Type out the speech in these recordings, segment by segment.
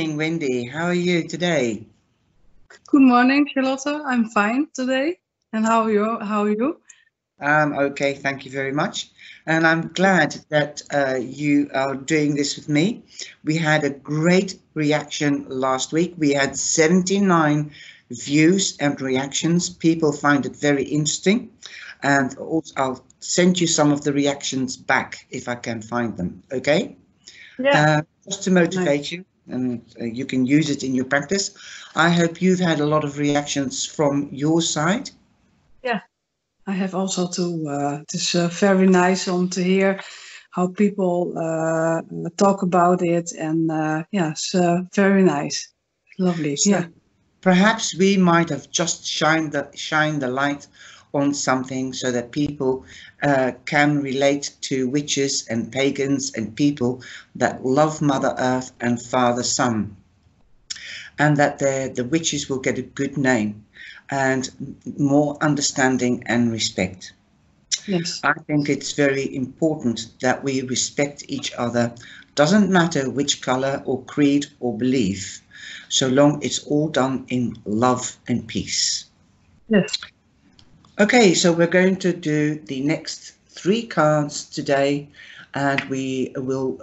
morning, Wendy. How are you today? Good morning, Charlotte. I'm fine today. And how are you? How are you? Okay, thank you very much. And I'm glad that you are doing this with me. We had a great reaction last week. We had 79 views and reactions. People find it very interesting. And also, I'll send you some of the reactions back if I can find them. Okay? Yeah. Just to motivate you, and you can use it in your practice. I hope you've had a lot of reactions from your side. Yeah. I have also too. It is very nice to hear how people talk about it, and yeah, it's very nice, lovely. So yeah. perhaps we might have just shined the light on something so that people can relate to witches and pagans and people that love Mother Earth and Father Sun, and that the witches will get a good name and more understanding and respect. Yes. I think it's very important that we respect each other. Doesn't matter which color or creed or belief, so long it's all done in love and peace. Yes. Okay, so we're going to do the next 3 cards today, and we will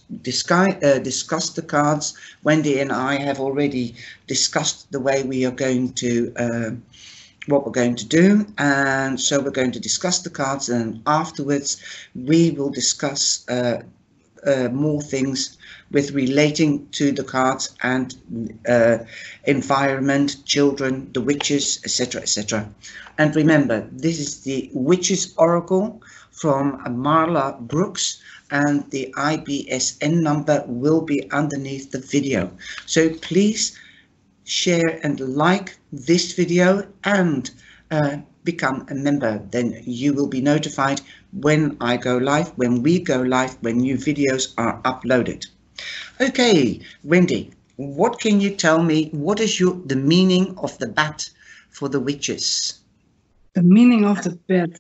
discuss the cards. Wendy and I have already discussed the way we are going to what we're going to do, and so we're going to discuss the cards, and afterwards we will discuss more things with relating to the cards and environment, children, the witches, etc., etc. And remember, this is the Witches Oracle from Marla Brooks, and the IBSN number will be underneath the video. So please share and like this video and become a member. Then you will be notified when I go live, when we go live, when new videos are uploaded. Okay, Wendy, what can you tell me? What is the meaning of the bat for the witches? The meaning of the bat.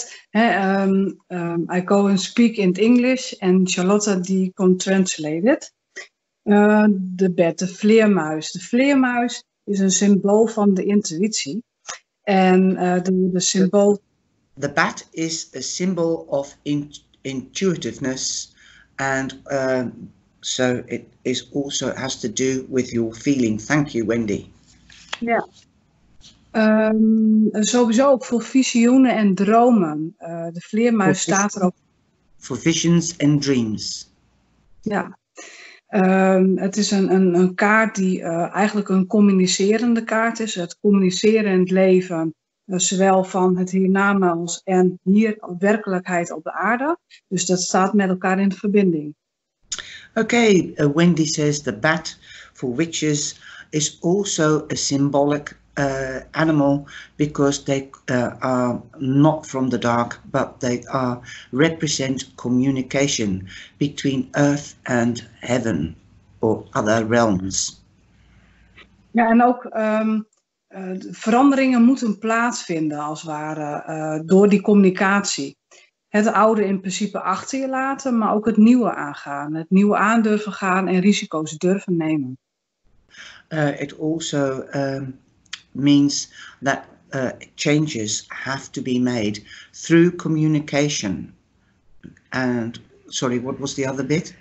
I go and speak in English, and Charlotte die can translate it. De bat, de vleermuis. De vleermuis is een symbool van de intuïtie. En de symbool... The bat is a symbol of intuitiveness, and so it is also has to do with your feeling. Thank you, Wendy. Ja. Sowieso ook voor visioenen en dromen. De vleermuis staat er ook... For visions and dreams. Ja. Het is een kaart die eigenlijk een communicerende kaart is. Het communiceren in het leven, zowel van het hiernamaals en hier werkelijkheid op de aarde. Dus dat staat met elkaar in verbinding. Okay, Wendy says the bat for witches is also a symbolic animal because they are not from the dark, but they represent communication between earth and heaven or other realms. Ja, en ook veranderingen moeten plaatsvinden als het ware door die communicatie. Het oude in principe achter je laten, maar ook het nieuwe aangaan. Het nieuwe aandurven gaan en risico's durven nemen. It also means that changes have to be made through communication. And, sorry, what was the other bit?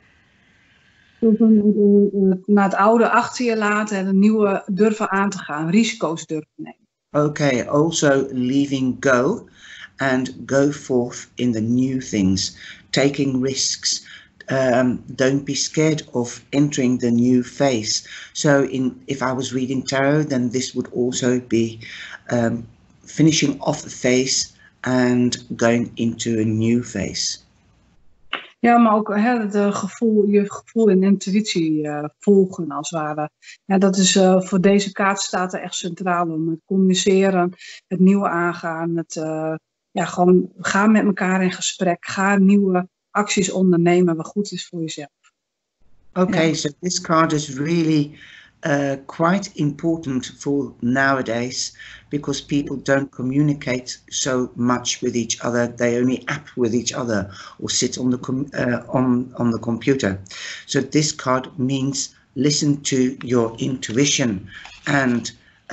Naar het oude achter je laten en het nieuwe durven aan te gaan. Risico's durven nemen. Okay, also leaving go and go forth in the new things, taking risks. Don't be scared of entering the new phase. So if I was reading tarot, then this would also be finishing off a phase and going into a new phase. Ja, maar ook je gevoel en intuïtie volgen als het ware. Ja, dat is voor deze kaart staat er echt centraal om het communiceren, het nieuwe aangaan, het gewoon gaan met elkaar in gesprek, ga nieuwe acties ondernemen wat goed is voor jezelf. Okay, so this card is really quite important for nowadays because people don't communicate so much with each other. They only app with each other or sit on the computer. So this card means listen to your intuition and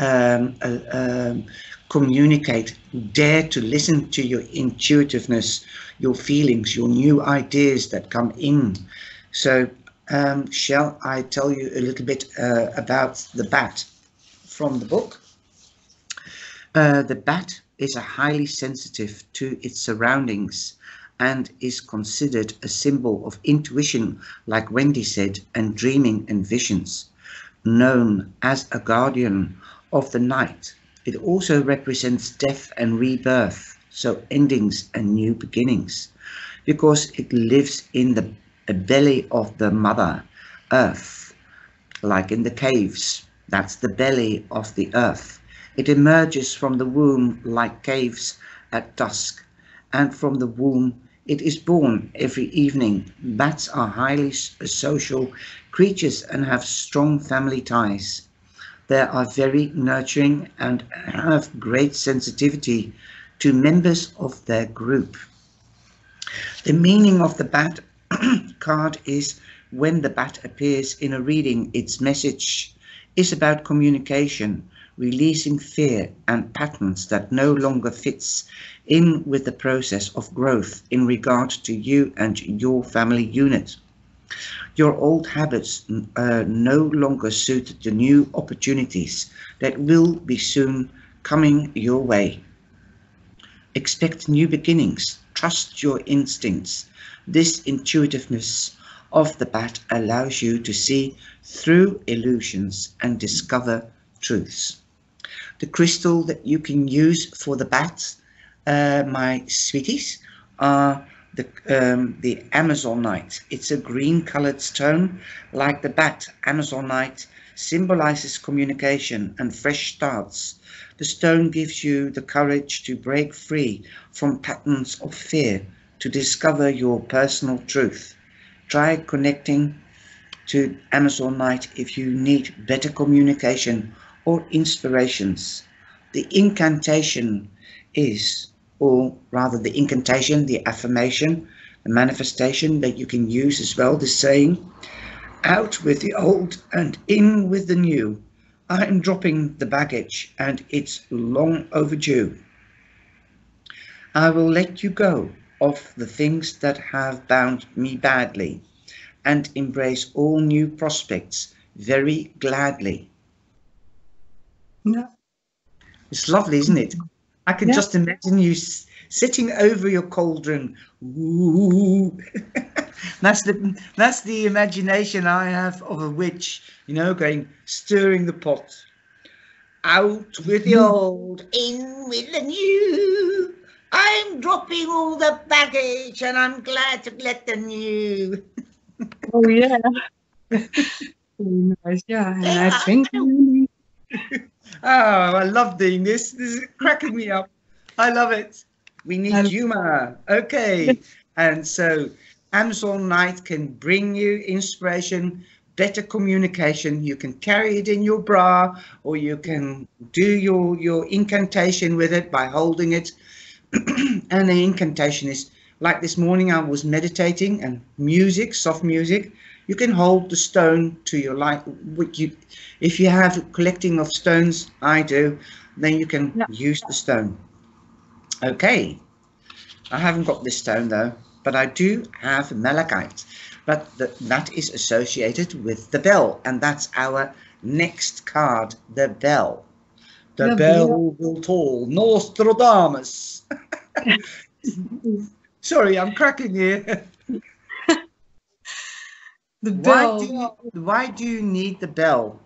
communicate. Dare to listen to your intuitiveness, your feelings, your new ideas that come in. So shall I tell you a little bit about the bat from the book? The bat is a highly sensitive to its surroundings and is considered a symbol of intuition, like Wendy said, and dreaming and visions. Known as a guardian of the night, it also represents death and rebirth, so endings and new beginnings, because it lives in the belly of the Mother Earth, like in the caves. That's the belly of the earth. It emerges from the womb like caves at dusk, and from the womb it is born every evening. Bats are highly social creatures and have strong family ties. They are very nurturing and have great sensitivity to members of their group. The meaning of the bat card is when the bat appears in a reading, its message is about communication, releasing fear and patterns that no longer fits in with the process of growth in regard to you and your family unit. Your old habits no longer suit the new opportunities that will be soon coming your way. Expect new beginnings. Trust your instincts. This intuitiveness of the bat allows you to see through illusions and discover truths. The crystal that you can use for the bats, my sweeties, are the Amazonite. It's a green colored stone like the bat. Amazonite symbolizes communication and fresh starts. The stone gives you the courage to break free from patterns of fear, to discover your personal truth. Try connecting to Amazonite if you need better communication or inspirations. The incantation is, or rather the incantation, the affirmation, the manifestation that you can use as well, the saying, out with the old and in with the new. I am dropping the baggage and it's long overdue. I will let you go of the things that have bound me badly and embrace all new prospects very gladly. Yeah. It's lovely, isn't it? I can just imagine you sitting over your cauldron. Ooh. That's the imagination I have of a witch, you know, going stirring the pot. Out with the old, in with the new. I'm dropping all the baggage and I'm glad to let the new. Oh yeah. Nice, yeah. And I think oh, I love doing this. This is cracking me up. I love it. We need humor. Okay. And so Amazonite can bring you inspiration, better communication. You can carry it in your bra, or you can do your incantation with it by holding it. And the incantation is like this morning I was meditating and music, soft music. You can hold the stone to your light. If you have a collecting of stones, I do, then you can use the stone. Okay, I haven't got this stone though, but I do have malachite. But that is associated with the bell, and that's our next card, the bell. The bell will toll, Nostradamus. Sorry, I'm cracking here. The bell. Why do you need the bell?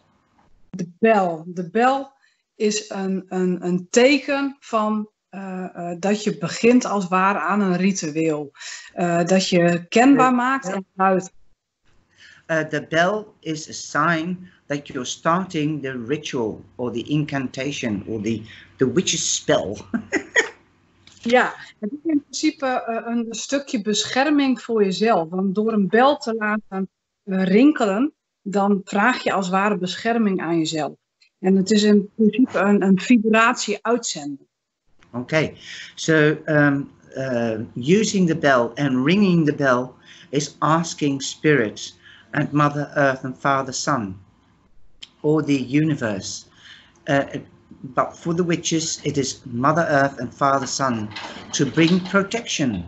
De bel is een teken van dat je begint als het ware aan een ritueel. Dat je kenbaar maakt en luidt. The bell is a sign that you're starting the ritual or the incantation or the witch's spell. Ja, het is in principe een stukje bescherming voor jezelf. Want door een bel te laten rinkelen, dan vraag je als het ware bescherming aan jezelf. En het is in principe een vibratie uitzenden. Okay, so using the bell and ringing the bell is asking spirits and Mother Earth and Father Sun, or the universe. But for the witches, it is Mother Earth and Father Sun to bring protection.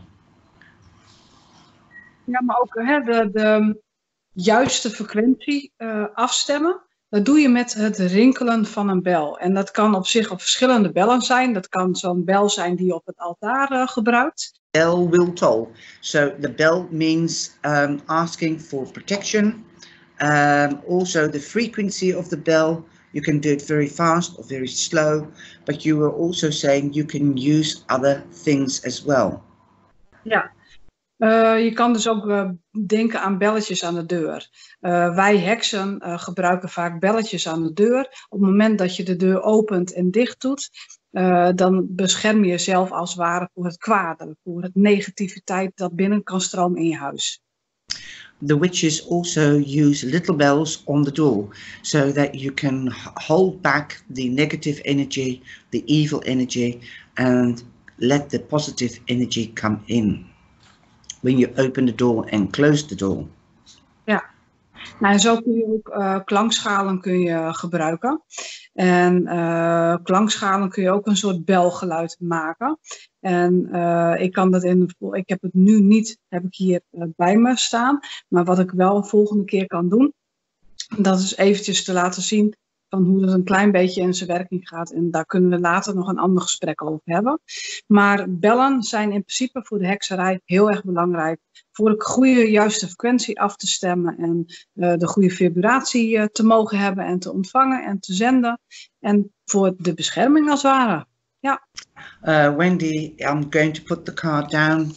Ja, maar ook de juiste frequentie afstemmen. Dat doe je met het rinkelen van een bel. En dat kan op zich op verschillende bellen zijn. Dat kan zo'n bel zijn die je op het altaar gebruikt. Bell will toll. So the bell means asking for protection. Also the frequency of the bell, you can do it very fast or very slow, but you were also saying you can use other things as well. Ja. Je kan dus ook denken aan belletjes aan de deur. Wij heksen gebruiken vaak belletjes aan de deur. Op het moment dat je de deur opent en dicht doet, dan bescherm je jezelf als het ware voor het kwade, voor het negativiteit dat binnen kan stromen in je huis. The witches also use little bells on the door so that you can hold back the negative energy, the evil energy, and let the positive energy come in when you open the door and close the door. Ja, nou, en zo kun je ook klankschalen gebruiken. En klankschalen kun je ook een soort belgeluid maken. En ik heb het nu niet, heb ik hier bij me staan. Maar wat ik wel de volgende keer kan doen, dat is eventjes te laten zien van hoe het een klein beetje in zijn werking gaat. En daar kunnen we later nog een ander gesprek over hebben. Maar bellen zijn in principe voor de hekserij heel erg belangrijk. Voor de goede, juiste frequentie af te stemmen. En de goede vibratie te mogen hebben en te ontvangen en te zenden. En voor de bescherming als het ware. Ja. Wendy, I'm going to put the card down,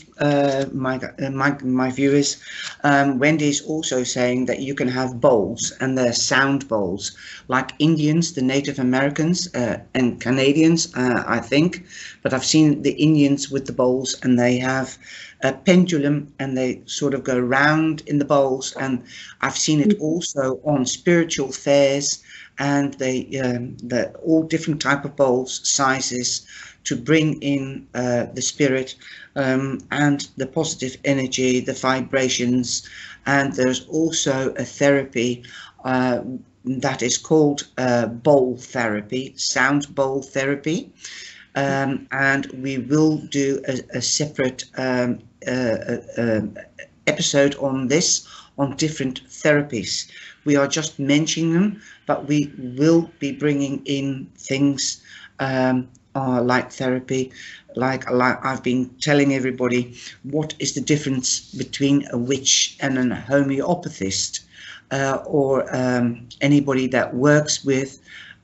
my viewers. Wendy is also saying that you can have bowls, and they're sound bowls, like Indians, the Native Americans, and Canadians, I think. But I've seen the Indians with the bowls, and they have a pendulum, and they sort of go round in the bowls. And I've seen it also on spiritual fairs, and they're all different type of bowls, sizes, to bring in the spirit and the positive energy, the vibrations. And there's also a therapy that is called bowl therapy, sound bowl therapy. And we will do a separate episode on this, on different therapies. We are just mentioning them, but we will be bringing in things like therapy, like I've been telling everybody, what is the difference between a witch and a homeopathist, or anybody that works with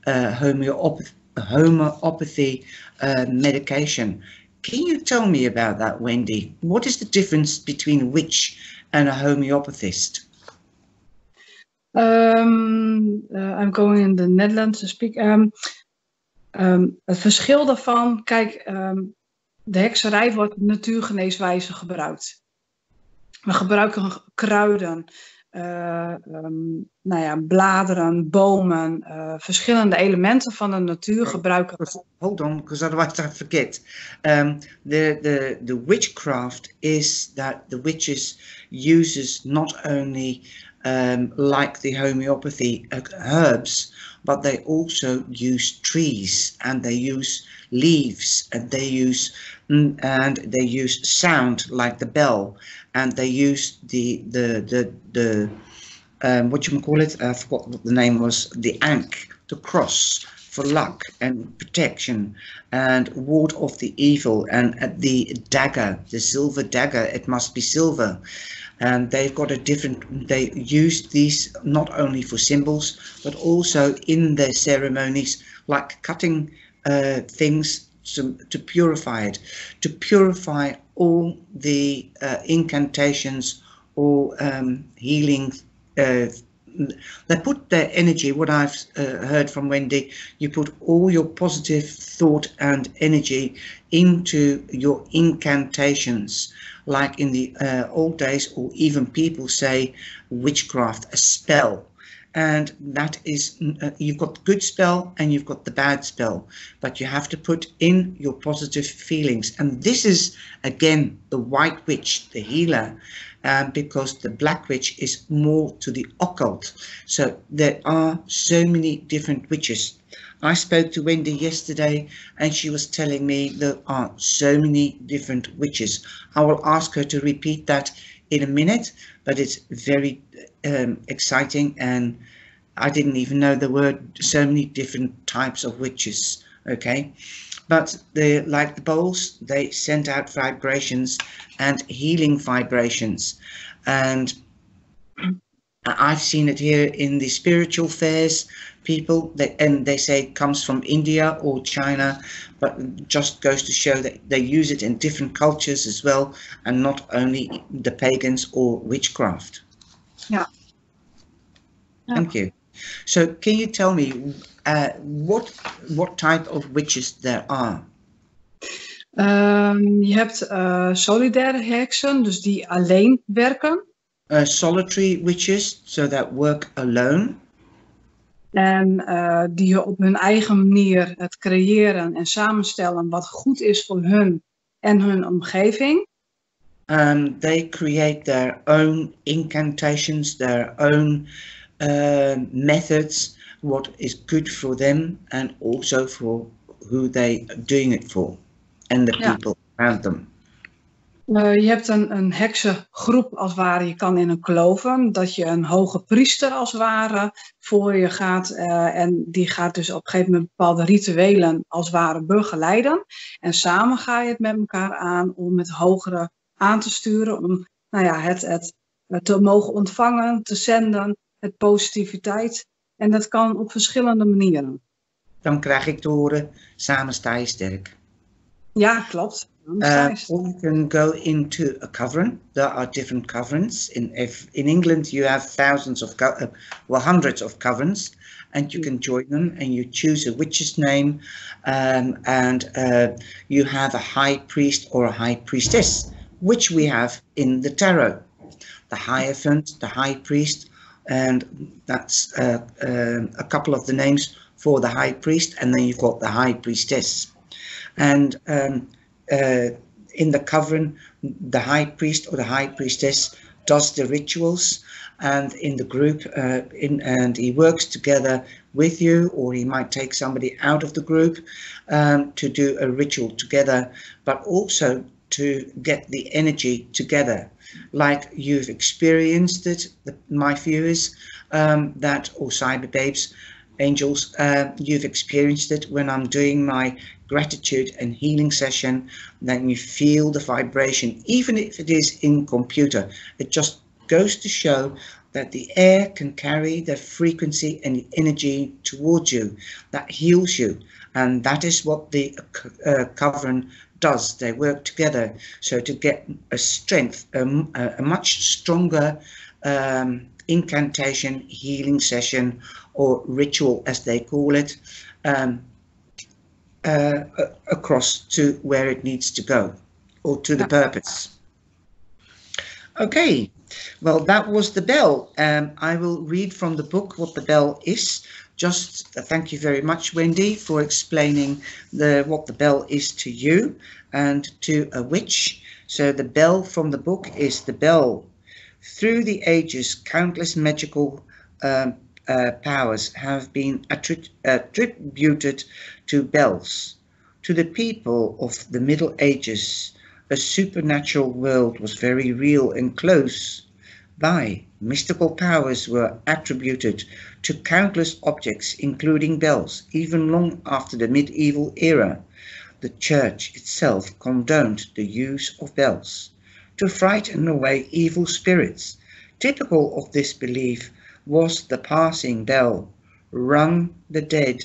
homeopathy medication. Can you tell me about that, Wendy? What is the difference between a witch and a homeopathist? I'm going in the Netherlands to speak. Het verschil daarvan, kijk, de hekserij wordt natuurgeneeswijze gebruikt. We gebruiken kruiden, bladeren, bomen, verschillende elementen van de natuur gebruiken. Hold on, because otherwise I forget. The witchcraft is that the witches uses not only like the homeopathy herbs, but they also use trees, and they use leaves, and they use sound like the bell, and they use the what you call it? I forgot what the name was. The ankh, the cross, for luck and protection, and ward off the evil, and the dagger, the silver dagger. It must be silver. And they've got they use these not only for symbols, but also in their ceremonies, like cutting things to purify it, to purify all the incantations or healing. They put their energy, what I've heard from Wendy, you put all your positive thought and energy into your incantations, like in the old days, or even people say witchcraft, a spell. And that is, you've got the good spell and you've got the bad spell, but you have to put in your positive feelings. And this is, again, the white witch, the healer. because the Black Witch is more to the occult. So there are so many different witches. I spoke to Wendy yesterday and she was telling me there are so many different witches. I will ask her to repeat that in a minute, but it's very exciting, and I didn't even know there were so many different types of witches. Okay, but like the bowls, they send out vibrations and healing vibrations, and I've seen it here in the spiritual fairs. People they say it comes from India or China, but it just goes to show that they use it in different cultures as well, and not only the pagans or witchcraft. Ja. Thank you. So can you tell me what type of witches there are? Je hebt solidaire heksen, dus die alleen werken. Solitary witches, so that work alone. En die op hun eigen manier het creëren en samenstellen wat goed is voor hun en hun omgeving. They create their own incantations, their own methods, what is good for them and also for who they are doing it for and the people around them. Je hebt een heksengroep als het ware, je kan in een geloven, dat je een hoge priester als het ware voor je gaat en die gaat dus op een gegeven moment bepaalde rituelen als het ware begeleiden. En samen ga je het met elkaar aan om het hogere aan te sturen, om het te mogen ontvangen, te zenden, het positiviteit. En dat kan op verschillende manieren. Dan krijg ik te horen, samen sta je sterk. Ja, klopt. Or you can go into a coven. There are different covens. In England, you have hundreds of covens, and you can join them. And you choose a witch's name, and you have a high priest or a high priestess, which we have in the tarot. The Hierophant, the high priest, and that's a couple of the names for the high priest, and then you've got the high priestess, and in the coven, the high priest or the high priestess does the rituals, and in the group, and he works together with you, or he might take somebody out of the group to do a ritual together, but also to get the energy together, like you've experienced it, my viewers, or cyber babes, angels, you've experienced it when I'm doing my gratitude and healing session. Then you feel the vibration, even if it is in computer. It just goes to show that the air can carry the frequency and the energy towards you that heals you, and that is what the coven does. They work together so to get a strength, a much stronger incantation, healing session, or ritual as they call it, across to where it needs to go, or to the purpose. Okay, well, that was the bell. I will read from the book what the bell is. Just thank you very much, Wendy, for explaining what the bell is to you and to a witch. So the bell from the book is the bell. Through the ages, countless magical powers have been attributed to bells. To the people of the Middle Ages, a supernatural world was very real and close by. Mystical powers were attributed to countless objects, including bells, even long after the medieval era. The church itself condoned the use of bells to frighten away evil spirits. Typical of this belief was the passing bell, rung the dead.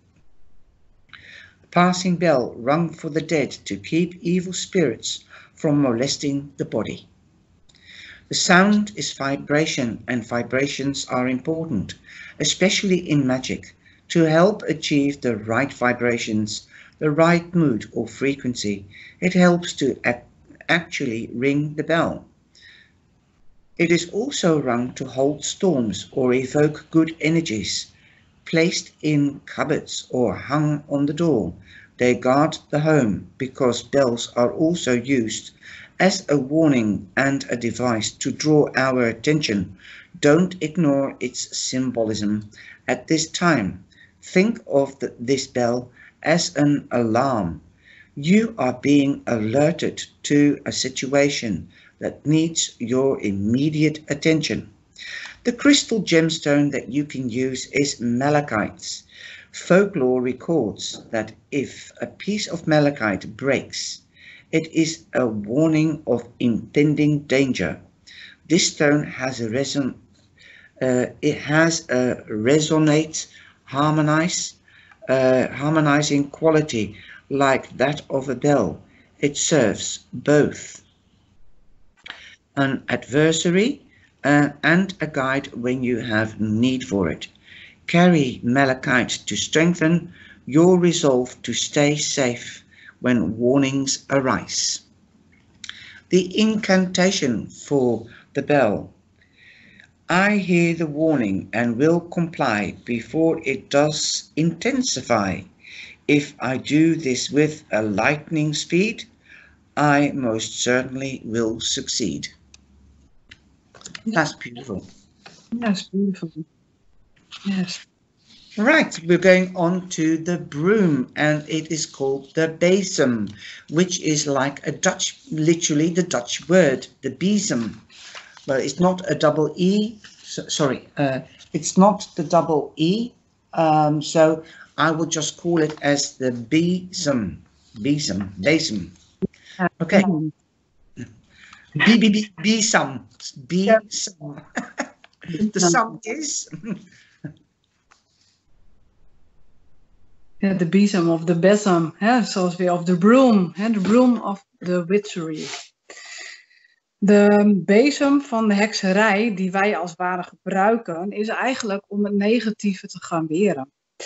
The passing bell rung for the dead to keep evil spirits from molesting the body. The sound is vibration, and vibrations are important, especially in magic, to help achieve the right vibrations, the right mood or frequency. It helps to actually ring the bell. It is also rung to hold storms or evoke good energies. Placed in cupboards or hung on the door, they guard the home, because bells are also used as a warning and a device to draw our attention. Don't ignore its symbolism at this time. Think of this bell as an alarm. You are being alerted to a situation that needs your immediate attention. The crystal gemstone that you can use is malachite. Folklore records that if a piece of malachite breaks, it is a warning of impending danger. This stone has a resonate, harmonizing quality like that of a bell. It serves both an adversary and a guide when you have need for it. Carry malachite to strengthen your resolve to stay safe when warnings arise. The incantation for the bell. I hear the warning and will comply before it does intensify. If I do this with a lightning speed, I most certainly will succeed. That's beautiful. Yes, beautiful. Yes. Right, we're going on to the broom, and it is called the bezem, which is like a Dutch, literally the Dutch word, the bezem. But it's not a double E, sorry, it's not the double E, so I will just call it as the bezem. Okay. Bezem. The sum is... Ja, de bezem of de bezem, hè, zoals weer, of de broom, hè, de broom of the witchery. De bezem van de hekserij die wij als het ware gebruiken, is eigenlijk om het negatieve te gaan weren.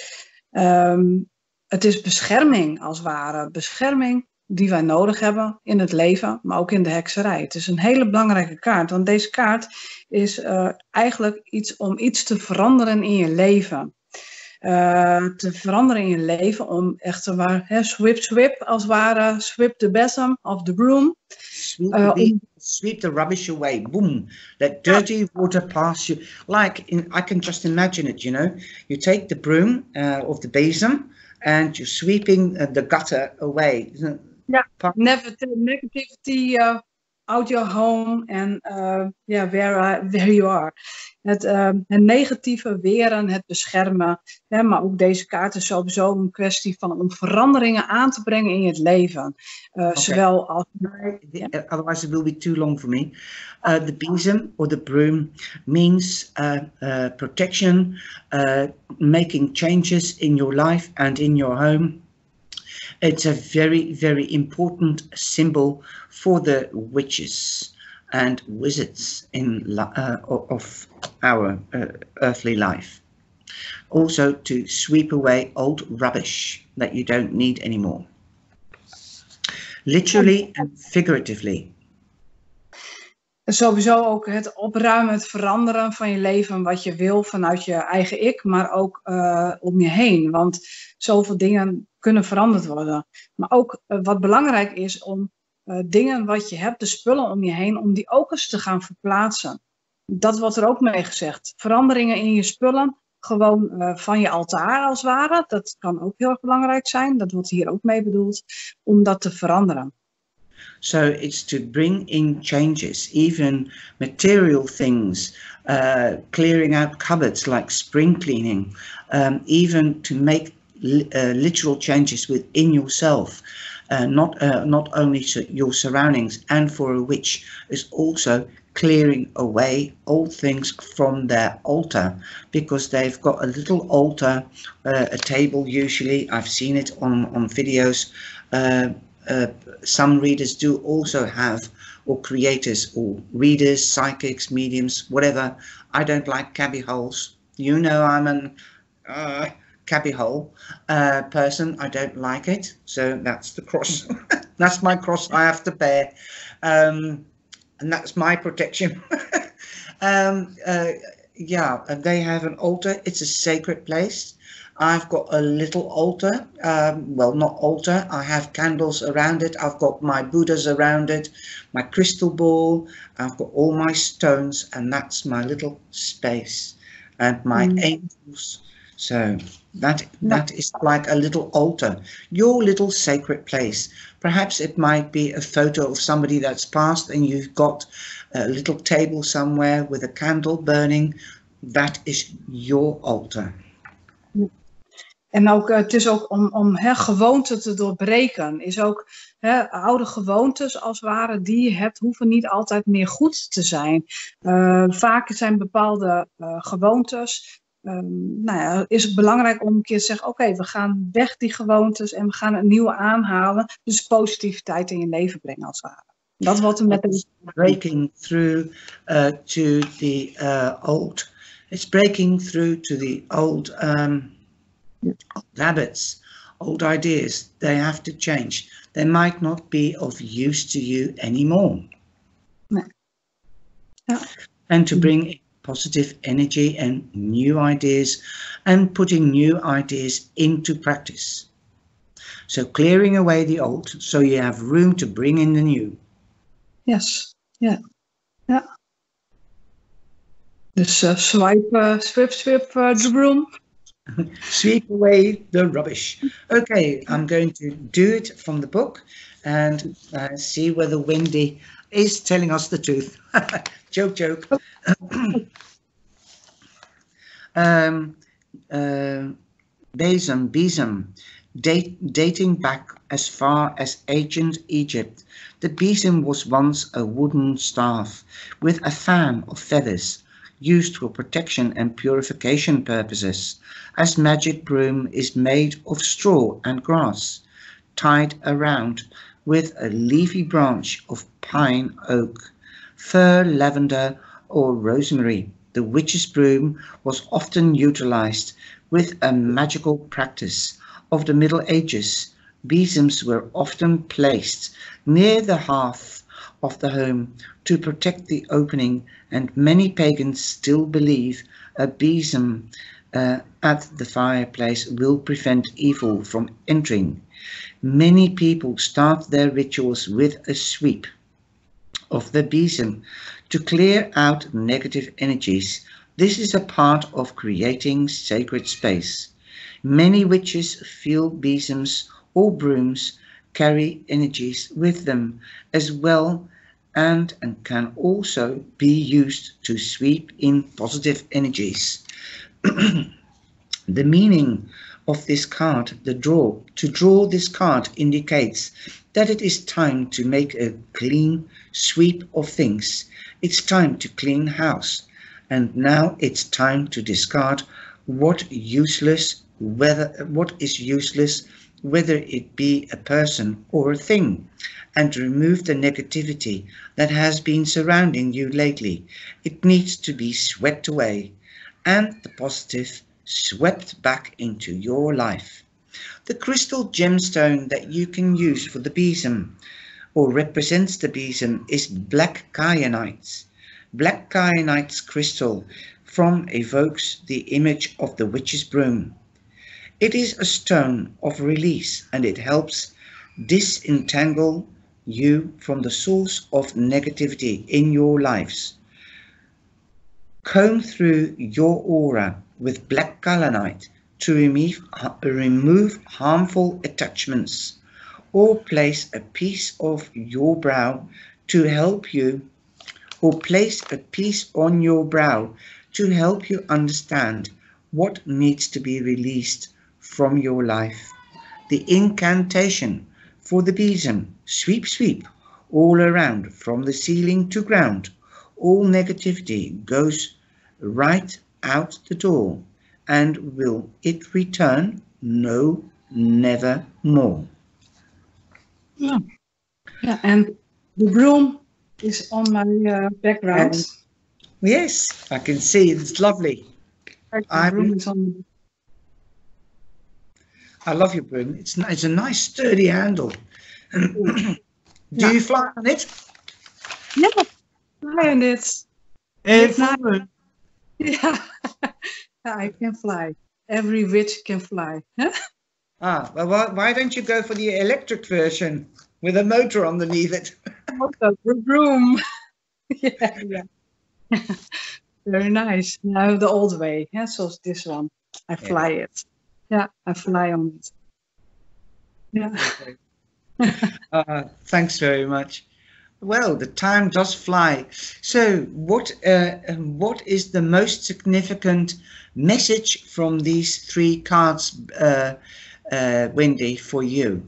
Het is bescherming als het ware, bescherming die wij nodig hebben in het leven, maar ook in de hekserij. Het is een hele belangrijke kaart, want deze kaart is eigenlijk iets om iets te veranderen in je leven. Te veranderen in je leven om echt swip als het ware, swip the besom of the broom. Sweep the rubbish away, boom, let dirty water pass you. Like, I can just imagine it, you know, you take the broom of the besom and you're sweeping the gutter away. Yeah, negativity out your home and where you are. Het negatieve weren, het beschermen. Hè, maar ook deze kaart is sowieso een kwestie van om veranderingen aan te brengen in het leven. Zowel als... Otherwise it will be too long for me. The besom or the broom means protection, making changes in your life and in your home. It's a very, very important symbol for the witches and wizards of our earthly life. Also to sweep away old rubbish that you don't need anymore. Literally and figuratively. Sowieso ook het opruimen, het veranderen van je leven, wat je wil vanuit je eigen ik, maar ook om je heen. Want zoveel dingen kunnen veranderd worden. Maar ook wat belangrijk is om dingen wat je hebt, de spullen om je heen, om die ook eens te gaan verplaatsen. Dat wordt er ook mee gezegd. Veranderingen in je spullen, gewoon van je altaar als het ware. Dat kan ook heel erg belangrijk zijn. Dat wordt hier ook mee bedoeld, om dat te veranderen. So it's to bring in changes, even material things, clearing out cupboards like spring cleaning, even to make literal changes within yourself, not only your surroundings. And for a witch is also clearing away old things from their altar, because they've got a little altar, a table usually. I've seen it on videos. Some readers do also have, or creators, or readers, psychics, mediums, whatever. I don't like cabby holes. You know, I'm an cabby hole person. I don't like it. So that's the cross. That's my cross I have to bear. And that's my protection. yeah, they have an altar. It's a sacred place. I've got a little altar. Well, not altar. I have candles around it. I've got my Buddhas around it, my crystal ball. I've got all my stones, and that's my little space, and my angels. So that is like a little altar, your little sacred place. Perhaps it might be a photo of somebody that's passed, and you've got a little table somewhere with a candle burning. That is your altar. En ook, het is ook om gewoonten te doorbreken. Is ook oude gewoontes als het ware die je hebt, hoeven niet altijd meer goed te zijn. Vaak zijn bepaalde gewoontes. Is het belangrijk om een keer te zeggen, oké, we gaan weg die gewoontes en we gaan een nieuwe aanhalen. Dus positiviteit in je leven brengen als het ware. Dat wat er met de breaking through to the old. It's breaking through to the old habits, old ideas. They have to change. They might not be of use to you anymore. Nee. Ja. And to bring positive energy and new ideas and putting new ideas into practice. So clearing away the old so you have room to bring in the new. Yes, ja. Ja. Dus swipe, swip the broom. Sweep away the rubbish. Okay, I'm going to do it from the book and see whether Wendy is telling us the truth. Joke. Besom, dating back as far as ancient Egypt. The besom was once a wooden staff with a fan of feathers, used for protection and purification purposes, as magic broom is made of straw and grass, tied around with a leafy branch of pine, oak, fir, lavender, or rosemary. The witch's broom was often utilized with a magical practice of the Middle Ages. Besoms were often placed near the hearth of the home to protect the opening, and many pagans still believe a besom at the fireplace will prevent evil from entering. Many people start their rituals with a sweep of the besom to clear out negative energies. This is a part of creating sacred space. Many witches feel besoms or brooms carry energies with them as well, and can also be used to sweep in positive energies. The meaning of this card, to draw this card indicates that it is time to make a clean sweep of things. It's time to clean house, and now it's time to discard what is useless, whether it be a person or a thing, and remove the negativity that has been surrounding you lately. It needs to be swept away, and the positive swept back into your life. The crystal gemstone that you can use for the besom, or represents the besom, is black kyanite. Black kyanite crystal evokes the image of the witch's broom. It is a stone of release, and it helps disentangle you from the source of negativity in your lives. Comb through your aura with black kyanite to remove harmful attachments, or place a piece of your brow to help you, or place a piece on your brow to help you understand what needs to be released from your life. The incantation for the besom: sweep, sweep, all around from the ceiling to ground. All negativity goes right out the door, and will it return? No, never more. Yeah, and the broom is on my background. And yes, I can see it's lovely. The broom is on. I love your broom. It's a nice sturdy handle. Do you fly on it? Yeah, fly on it. Full moon. Yeah, I can fly. Every witch can fly. Ah, well, why don't you go for the electric version with a motor underneath it? Also, vroom. Yeah, yeah. Very nice. Now the old way, yeah, so this one. I Yeah. fly it. Yeah, I fly on it. Yeah. Okay. Thanks very much. Well, the time does fly. So, what is the most significant message from these three cards, Wendy, for you?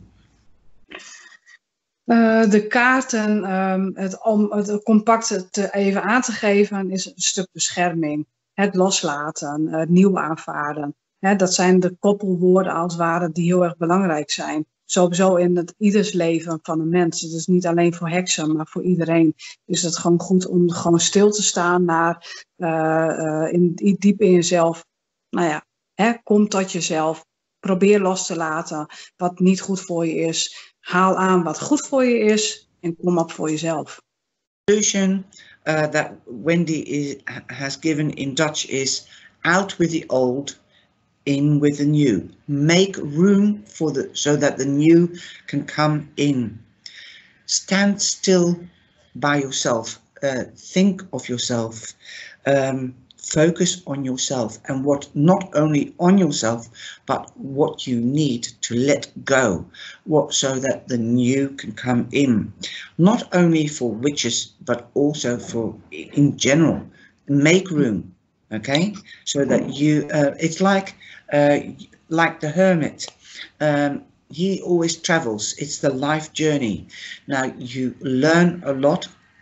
De kaarten, om het compact even aan te geven, is een stuk bescherming. Het loslaten, het nieuw aanvaarden. Dat zijn de koppelwoorden als het ware die heel erg belangrijk zijn. Sowieso in ieders leven van een mens. Het is niet alleen voor heksen, maar voor iedereen is het gewoon goed om gewoon stil te staan naar diep in jezelf. Nou ja, kom tot jezelf. Probeer los te laten wat niet goed voor je is. Haal aan wat goed voor je is en kom op voor jezelf. Solution that Wendy has given in Dutch is out with the old, in with the new. Make room for so that the new can come in. Stand still by yourself. Think of yourself. Focus on yourself and what not only on yourself, but what you need to let go, so that the new can come in. Not only for witches, but also for in general. Make room, okay? So that you, it's like the hermit. He always travels. It's the life journey. Now you learn a lot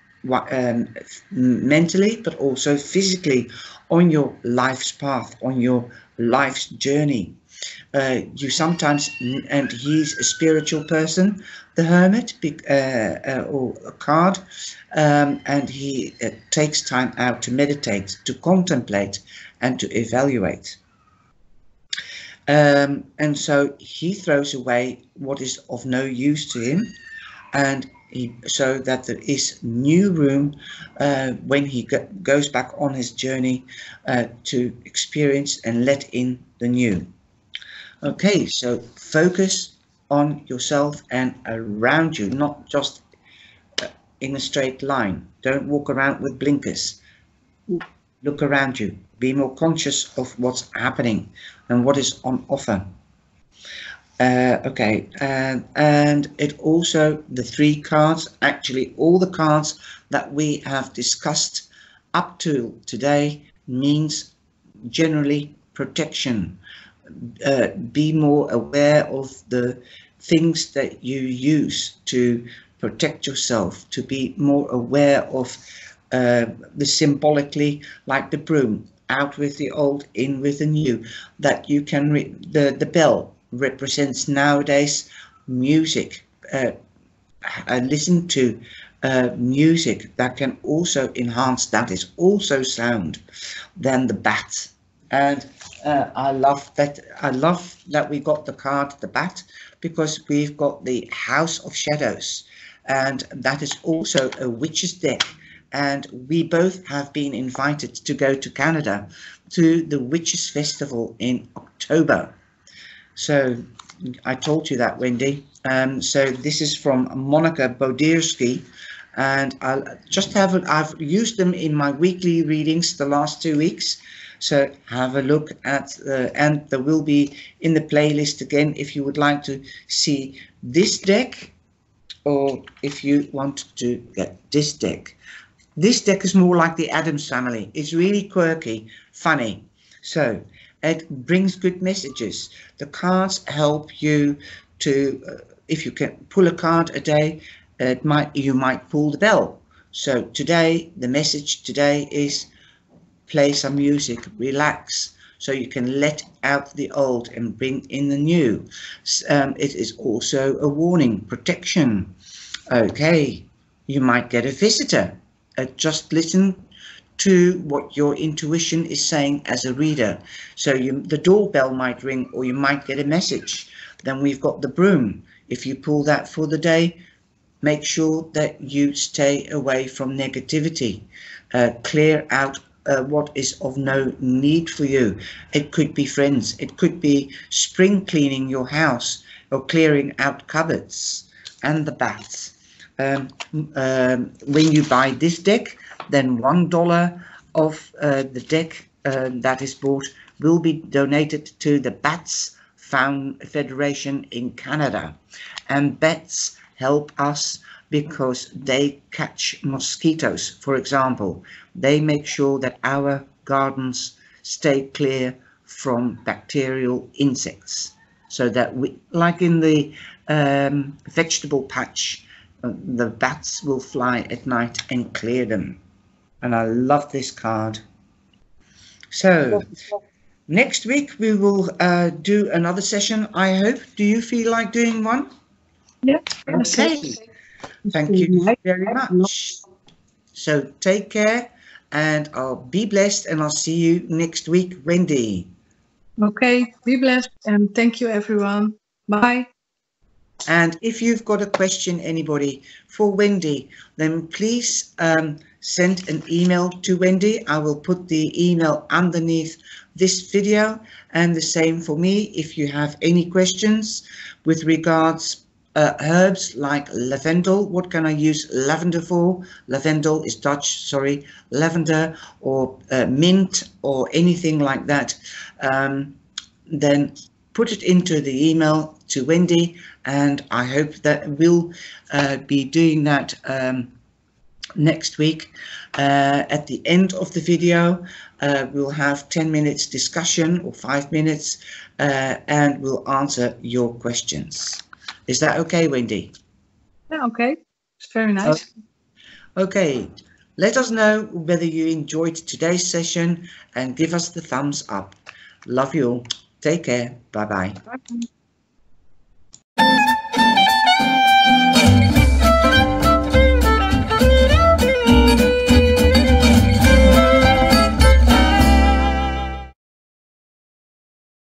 mentally, but also physically on your life's path, on your life's journey. You sometimes, and he's a spiritual person, the hermit, or a card, and he takes time out to meditate, to contemplate, and to evaluate. And so he throws away what is of no use to him, and so that there is new room when he goes back on his journey to experience and let in the new. Okay, so focus on yourself and around you, not just in a straight line. Don't walk around with blinkers. Look around you. Be more conscious of what's happening and what is on offer. Okay, and it also, the three cards, actually all the cards that we have discussed up to today means generally protection. Be more aware of the things that you use to protect yourself, to be more aware of the symbolically, like the broom, out with the old, in with the new, that you can, the bell represents nowadays music. Listen to music that can also enhance, that is also sound, than the bat. And I love that we got the card, the bat, because we've got the House of Shadows, and that is also a witch's deck. And we both have been invited to go to Canada to the Witches Festival in October. So I told you that, Wendy. So this is from Monica Bodierski, and I'll just I've used them in my weekly readings the last 2 weeks. So have a look at, and there will be in the playlist again if you would like to see this deck, or if you want to get this deck. This deck is more like the Addams Family. It's really quirky, funny. So it brings good messages. The cards help you to, if you can pull a card a day, you might pull the bell. So today, the message today is play some music, relax, so you can let out the old and bring in the new. It is also a warning, protection. Okay, you might get a visitor. Just listen to what your intuition is saying as a reader. So the doorbell might ring, or you might get a message. Then we've got the broom. If you pull that for the day, make sure that you stay away from negativity. Clear out what is of no need for you. It could be friends. It could be spring cleaning your house or clearing out cupboards and the baths. When you buy this deck, then $1 of the deck that is bought will be donated to the Bats Federation in Canada. And bats help us because they catch mosquitoes, for example. They make sure that our gardens stay clear from bacterial insects, so that we, like in the vegetable patch, the bats will fly at night and clear them. And I love this card. So next week we will do another session, I hope. Do you feel like doing one? Yeah. Okay. Thank you very much. So take care, and I'll be blessed, and I'll see you next week, Wendy. Okay, be blessed, and thank you, everyone. Bye. And if you've got a question, anybody, for Wendy, then please send an email to Wendy. I will put the email underneath this video, and the same for me. If you have any questions with regards herbs like lavendel, what can I use lavender for? Lavendel is Dutch, sorry, lavender, or mint, or anything like that, then put it into the email to Wendy, and I hope that we'll be doing that next week. At the end of the video, we'll have 10 minutes discussion, or 5 minutes, and we'll answer your questions. Is that okay, Wendy? Yeah, okay. It's very nice. Okay. Let us know whether you enjoyed today's session and give us the thumbs up. Love you all. Take care. Bye-bye. Bye.